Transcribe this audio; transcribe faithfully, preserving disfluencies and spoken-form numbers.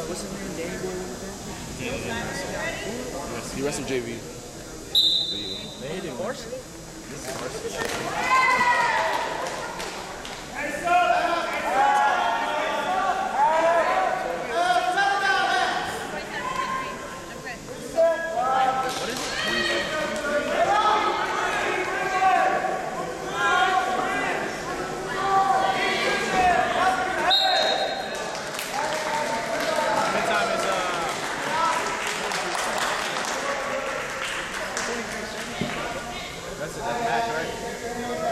what's his name? Danny Boy with the He wrestled J V. They didn't varsity. This is varsity.